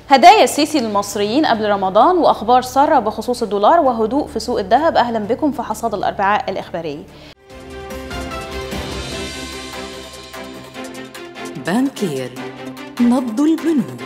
هدايا السيسي للمصريين قبل رمضان وأخبار سارة بخصوص الدولار وهدوء في سوق الذهب. أهلا بكم في حصاد الأربعاء الإخباري. بانكير، نبض البنوك.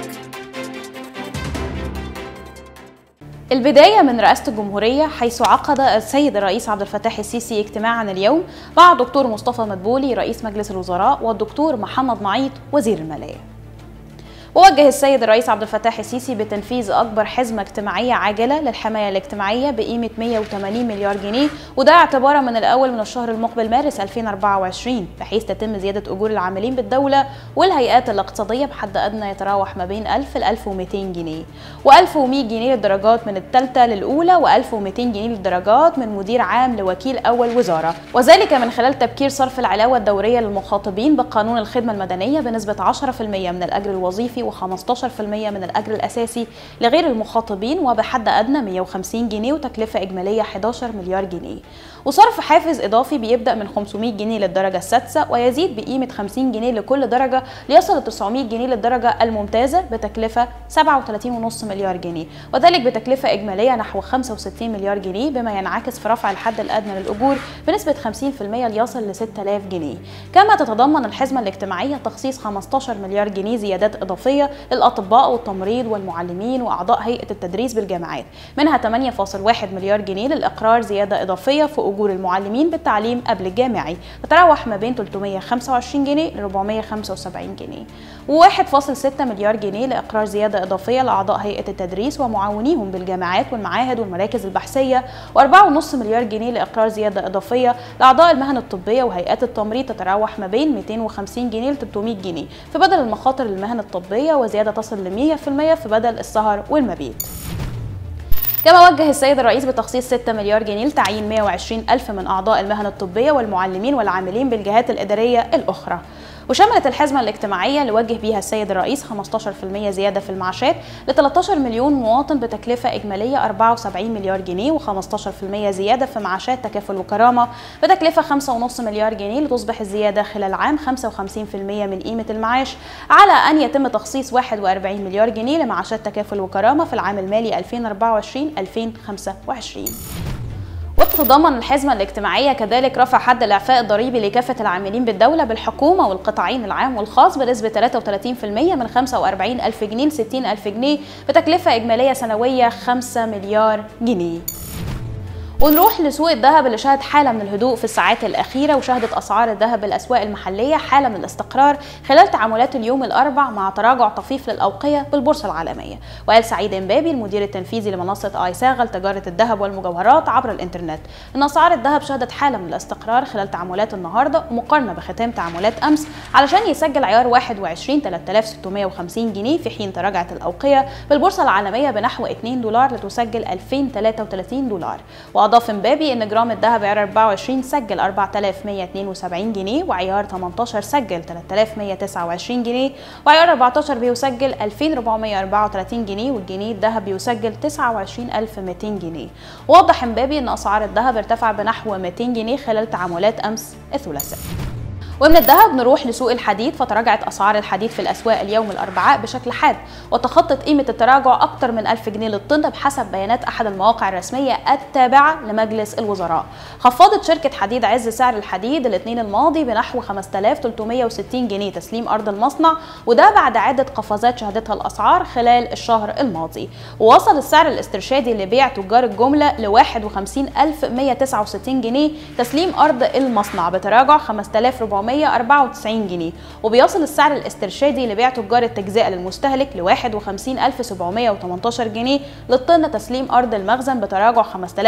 البداية من رئاسة الجمهورية، حيث عقد السيد الرئيس عبد الفتاح السيسي اجتماعا اليوم مع الدكتور مصطفى مدبولي رئيس مجلس الوزراء والدكتور محمد معيط وزير المالية. ووجه السيد الرئيس عبد الفتاح السيسي بتنفيذ أكبر حزمة اجتماعية عاجلة للحماية الاجتماعية بقيمة 180 مليار جنيه، وده اعتبارا من الأول من الشهر المقبل مارس 2024، بحيث تتم زيادة أجور العاملين بالدولة والهيئات الاقتصادية بحد أدنى يتراوح ما بين 1000 ل 1200 جنيه، و1100 جنيه للدرجات من الثالثة للأولى، و1200 جنيه للدرجات من مدير عام لوكيل أول وزارة، وذلك من خلال تبكير صرف العلاوة الدورية للمخاطبين بقانون الخدمة المدنية بنسبة 10% من الأجر الوظيفي و15% من الأجر الأساسي لغير المخاطبين، وبحد أدنى 150 جنيه وتكلفة إجمالية 11 مليار جنيه، وصرف حافز إضافي بيبدأ من 500 جنيه للدرجة السادسة ويزيد بقيمة 50 جنيه لكل درجة ليصل ل 900 جنيه للدرجة الممتازة بتكلفة 37.5 مليار جنيه، وذلك بتكلفة إجمالية نحو 65 مليار جنيه، بما ينعكس في رفع الحد الأدنى للأجور بنسبة 50% ليصل ل 6000 جنيه. كما تتضمن الحزمة الاجتماعية تخصيص 15 مليار جنيه زيادات إضافية للأطباء والتمريض والمعلمين وأعضاء هيئة التدريس بالجامعات، منها 8.1 مليار جنيه للإقرار زيادة إضافية في أجور المعلمين بالتعليم قبل الجامعي تتراوح ما بين 325 جنيه ل 475 جنيه، و1.6 مليار جنيه لإقرار زيادة إضافية لأعضاء هيئة التدريس ومعاونيهم بالجامعات والمعاهد والمراكز البحثية، و4.5 مليار جنيه لإقرار زيادة إضافية لأعضاء المهن الطبية وهيئات التمريض تتراوح ما بين 250 جنيه ل 300 جنيه في بدل المخاطر للمهن الطبية، وزيادة تصل ل 100% في بدل السهر والمبيت. كما وجه السيد الرئيس بتخصيص 6 مليار جنيه لتعيين 120 ألف من أعضاء المهن الطبية والمعلمين والعاملين بالجهات الإدارية الأخرى. وشملت الحزمة الاجتماعية اللي وجه بيها السيد الرئيس 15% زيادة في المعاشات ل 13 مليون مواطن بتكلفة إجمالية 74 مليار جنيه، و15% زيادة في معاشات تكافل وكرامة بتكلفة 5.5 مليار جنيه، لتصبح الزيادة خلال عام 55% من قيمة المعاش، على أن يتم تخصيص 41 مليار جنيه لمعاشات تكافل وكرامة في العام المالي 2024-2025. وتتضمن الحزمة الاجتماعية كذلك رفع حد الإعفاء الضريبي لكافة العاملين بالدولة بالحكومة والقطاعين العام والخاص بنسبة 33% من 45 ألف جنيه ل 60 ألف جنيه بتكلفة إجمالية سنوية 5 مليار جنيه. ونروح لسوق الذهب اللي شهد حالة من الهدوء في الساعات الأخيرة، وشهدت أسعار الذهب بالأسواق المحلية حالة من الاستقرار خلال تعاملات اليوم الأربع مع تراجع طفيف للأوقية بالبورصة العالمية. وقال سعيد إمبابي المدير التنفيذي لمنصة آيساغا لتجارة الذهب والمجوهرات عبر الإنترنت إن أسعار الذهب شهدت حالة من الاستقرار خلال تعاملات النهاردة مقارنة بختام تعاملات أمس، علشان يسجل عيار 21 3650 جنيه، في حين تراجعت الأوقية بالبورصة العالمية بنحو 2 دولار لتسجل 2033 دولار. أضاف إمبابي إن جرام الذهب عيار 24 سجل 4172 جنيه، وعيار 18 سجل 3129 جنيه، وعيار 14 بيسجل 2434 جنيه، والجنيه الذهب بيسجل 29200 جنيه. ووضح إمبابي إن أسعار الذهب ارتفع بنحو 200 جنيه خلال تعاملات أمس الثلاثاء. ومن الذهب نروح لسوق الحديد، فتراجعت أسعار الحديد في الأسواق اليوم الأربعاء بشكل حاد، وتخطت قيمة التراجع أكثر من 1000 جنيه للطن بحسب بيانات أحد المواقع الرسمية التابعة لمجلس الوزراء. خفضت شركة حديد عز سعر الحديد الاثنين الماضي بنحو 5360 جنيه تسليم أرض المصنع، وده بعد عدة قفزات شهدتها الأسعار خلال الشهر الماضي. ووصل السعر الاسترشادي لبيع تجار الجملة ل 51169 جنيه تسليم أرض المصنع بتراجع 5494 جنيه، وبيصل السعر الاسترشادي لبيع تجار التجزئة للمستهلك ل 51718 جنيه للطن تسليم أرض المخزن بتراجع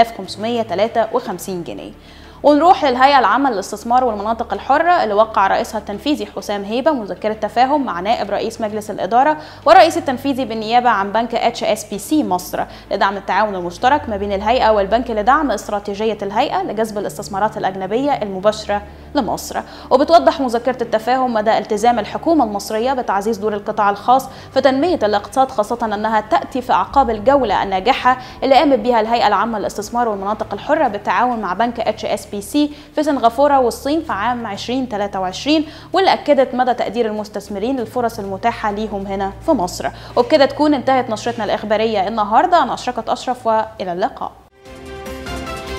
5553 جنيه. ونروح للهيئة العامة للاستثمار والمناطق الحرة اللي وقع رئيسها التنفيذي حسام هيبة مذكرة تفاهم مع نائب رئيس مجلس الإدارة والرئيس التنفيذي بالنيابة عن بنك HSBC مصر لدعم التعاون المشترك ما بين الهيئة والبنك لدعم استراتيجية الهيئة لجذب الاستثمارات الأجنبية المباشرة لمصر. وبتوضح مذكرة التفاهم مدى التزام الحكومة المصرية بتعزيز دور القطاع الخاص في تنمية الاقتصاد، خاصة أنها تأتي في أعقاب الجولة الناجحة اللي قامت بها الهيئة العامة للاستثمار والمناطق الحرة بالتعاون مع بنك HSBC HSBC في سنغافورة والصين في عام 2023، واللي أكدت مدى تقدير المستثمرين للفرص المتاحة ليهم هنا في مصر. وبكده تكون انتهت نشرتنا الإخبارية النهاردة. أنا أشرقت أشرف، وإلى اللقاء.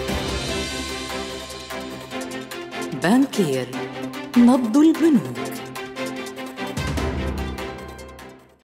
بانكير، نبض البنوك.